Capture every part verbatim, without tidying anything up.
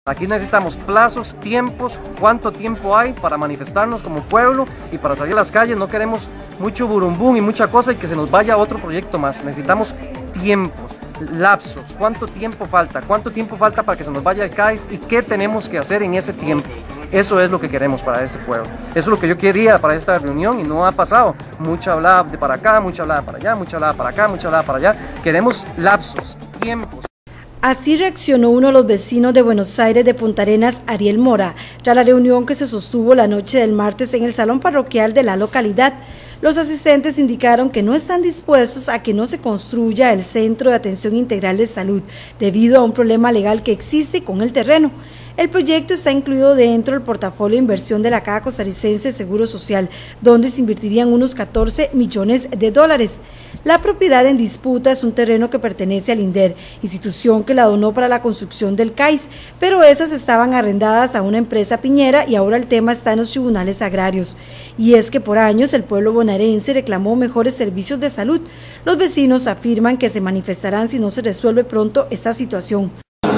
Aquí necesitamos plazos, tiempos, cuánto tiempo hay para manifestarnos como pueblo y para salir a las calles. No queremos mucho burumbum y mucha cosa y que se nos vaya otro proyecto más. Necesitamos tiempos, lapsos, cuánto tiempo falta, cuánto tiempo falta para que se nos vaya el C A I S y qué tenemos que hacer en ese tiempo. Eso es lo que queremos para este pueblo. Eso es lo que yo quería para esta reunión y no ha pasado. Mucha hablada de para acá, mucha hablada para allá, mucha hablada para acá, mucha hablada para allá. Queremos lapsos, tiempos. Así reaccionó uno de los vecinos de Buenos Aires de Punta Arenas, Ariel Mora, tras la reunión que se sostuvo la noche del martes en el salón parroquial de la localidad. Los asistentes indicaron que no están dispuestos a que no se construya el Centro de Atención Integral de Salud, debido a un problema legal que existe con el terreno. El proyecto está incluido dentro del portafolio de inversión de la Caja Costarricense de Seguro Social, donde se invertirían unos catorce millones de dólares. La propiedad en disputa es un terreno que pertenece al INDER, institución que la donó para la construcción del C A I S, pero esas estaban arrendadas a una empresa piñera y ahora el tema está en los tribunales agrarios. Y es que por años el pueblo bonaerense reclamó mejores servicios de salud. Los vecinos afirman que se manifestarán si no se resuelve pronto esta situación.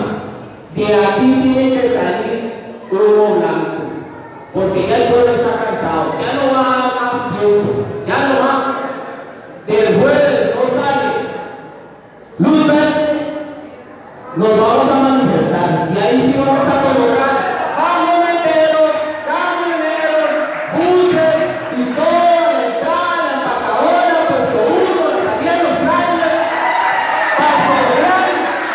De aquí tiene que salir humo blanco, porque ya el pueblo está cansado, ya no va a dar más tiempo, ya no más. Del jueves no sale luz verde, nos vamos a manifestar y ahí sí vamos a colocar camioneros, camioneros, buses y toda la entrada, la empacadora, puesto uno, la salida de los trailers, para celebrar.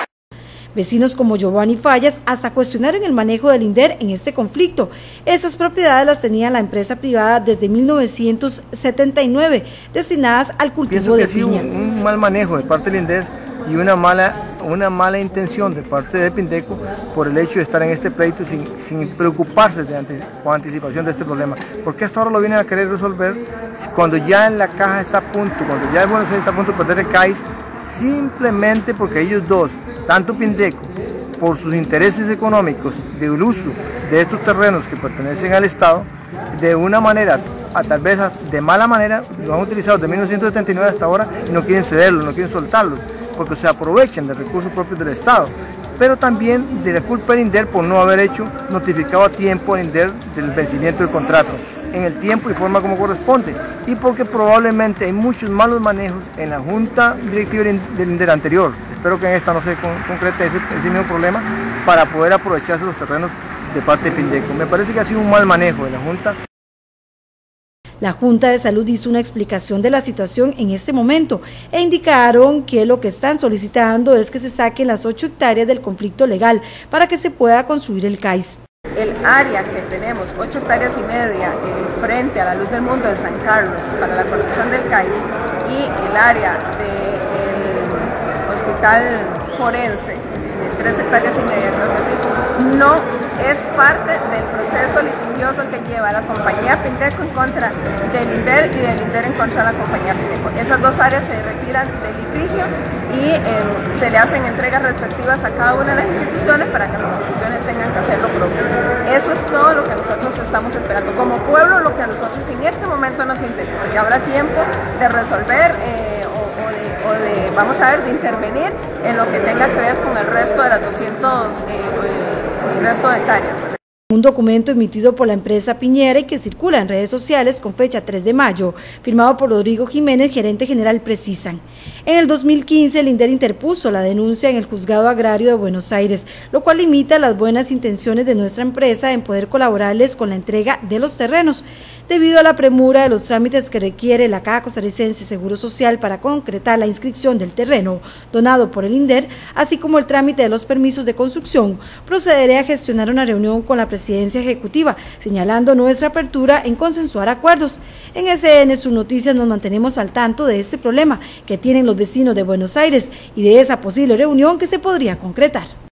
Vecinos como Giovanni Fallas hasta cuestionaron el manejo del INDER en este conflicto. Esas propiedades las tenía la empresa privada desde mil novecientos setenta y nueve, destinadas al cultivo de piña. Pienso que ha sido un, un mal manejo de parte del INDER y una mala, una mala intención de parte de Pindeco por el hecho de estar en este pleito sin, sin preocuparse de ante, con anticipación de este problema. Porque hasta ahora lo vienen a querer resolver cuando ya en la caja está a punto, cuando ya el Buenos Aires está a punto de perder el C A I S, simplemente porque ellos dos, tanto Pindeco, por sus intereses económicos del uso de estos terrenos que pertenecen al Estado, de una manera, a tal vez de mala manera, lo han utilizado desde mil novecientos setenta y nueve hasta ahora y no quieren cederlos, no quieren soltarlos, porque se aprovechan de recursos propios del Estado, pero también de la culpa del INDER por no haber hecho notificado a tiempo al INDER del vencimiento del contrato, en el tiempo y forma como corresponde, y porque probablemente hay muchos malos manejos en la junta directiva del INDER anterior. Espero que en esta no se concrete ese, ese mismo problema para poder aprovecharse los terrenos de parte de Pindeco. Me parece que ha sido un mal manejo de la junta. La Junta de Salud hizo una explicación de la situación en este momento e indicaron que lo que están solicitando es que se saquen las ocho hectáreas del conflicto legal para que se pueda construir el C A I S. El área que tenemos, ocho hectáreas y media, eh, frente a la Luz del Mundo de San Carlos para la construcción del C A I S y el área del hospital forense de tres hectáreas y media, creo que sí, no es parte del proceso litigioso que lleva la compañía Pindeco en contra del INDER y del INDER en contra de la compañía Pindeco. Esas dos áreas se retiran del litigio y eh, se le hacen entregas respectivas a cada una de las instituciones para que las instituciones tengan que hacer lo propio. Eso es todo lo que nosotros estamos esperando. Como pueblo, lo que a nosotros en este momento nos interesa. Ya habrá tiempo de resolver eh, o, o, de, o de, vamos a ver, de intervenir en lo que tenga que ver con el resto de las doscientas eh, el resto de hectáreas. Un documento emitido por la empresa Piñera y que circula en redes sociales con fecha tres de mayo, firmado por Rodrigo Jiménez, gerente general, precisan. En el dos mil quince, el INDER interpuso la denuncia en el Juzgado Agrario de Buenos Aires, lo cual limita las buenas intenciones de nuestra empresa en poder colaborarles con la entrega de los terrenos. Debido a la premura de los trámites que requiere la Caja Costarricense de Seguro Social para concretar la inscripción del terreno donado por el INDER, así como el trámite de los permisos de construcción, procederé a gestionar una reunión con la Presidencia Ejecutiva, señalando nuestra apertura en consensuar acuerdos. En S N Sus Noticias nos mantenemos al tanto de este problema que tienen los vecinos de Buenos Aires y de esa posible reunión que se podría concretar.